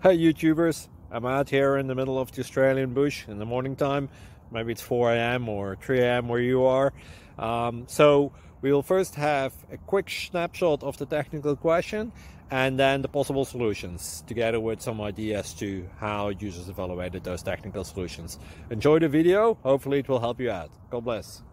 Hey YouTubers, I'm out here in the middle of the Australian bush in the morning time. Maybe it's 4 a.m. or 3 a.m. where you are. So we'll first have a quick snapshot of the technical question and then the possible solutions, together with some ideas to how users evaluated those technical solutions. Enjoy the video, hopefully it will help you out. God bless.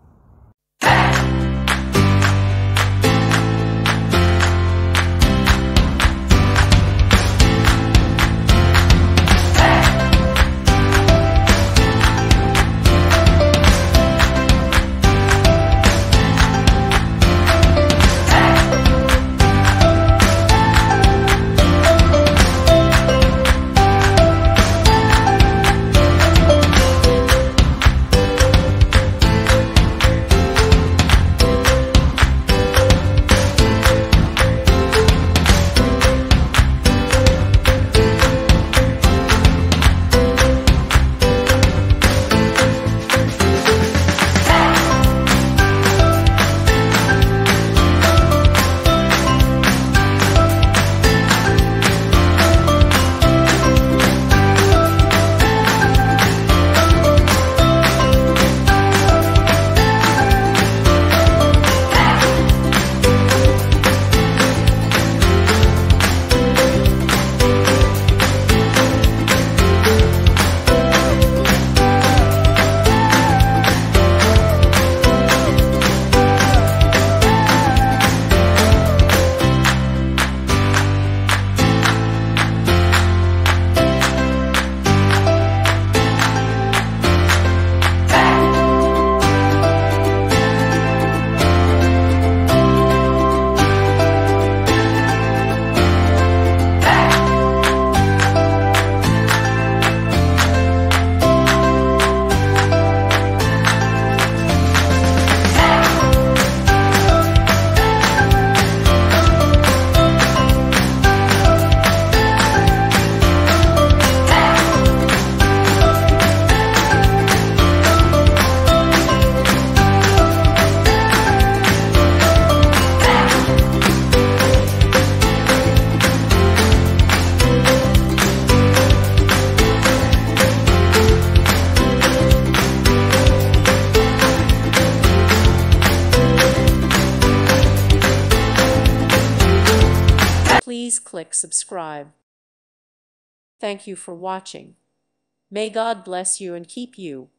Please click subscribe. Thank you for watching. May God bless you and keep you.